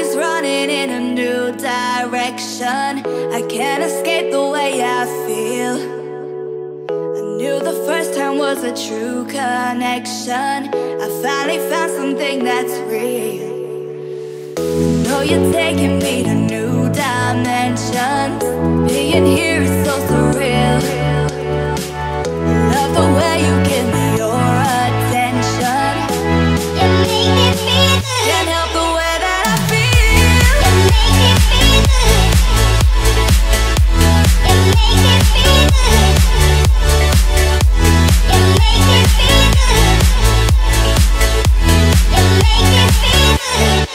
always running in a new direction. I can't escape the way I feel. I knew the first time was a true connection. I finally found something that's real. I know you're taking me to new dimensions. Being here is so surreal. Love the way you give me your attention. You make me feel good. Can't help the way that I feel. You make me feel good. You make me feel good. You make me feel good. You make me feel good.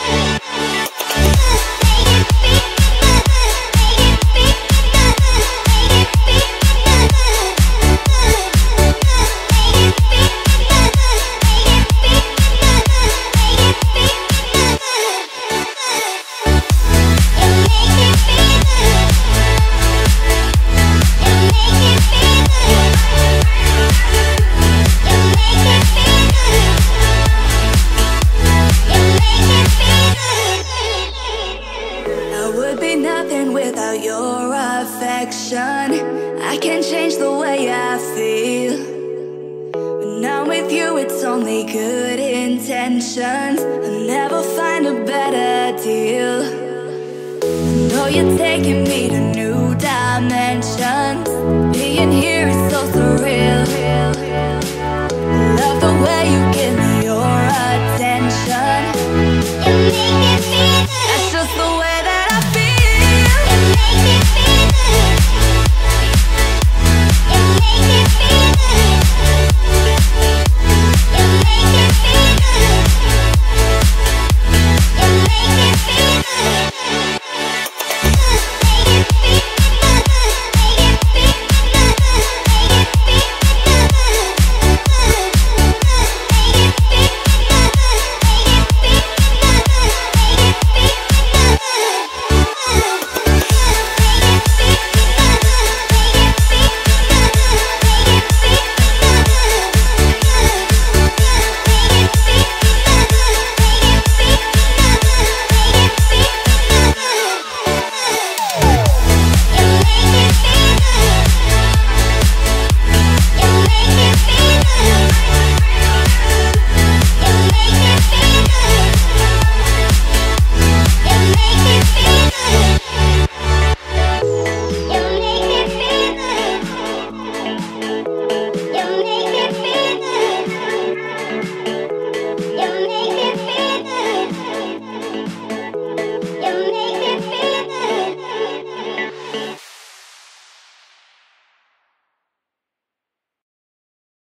Without your affection, I can't change the way I feel. When I'm with you, it's only good intentions. I'll never find a better deal. I know you're taking me to new dimensions. Being here is so surreal.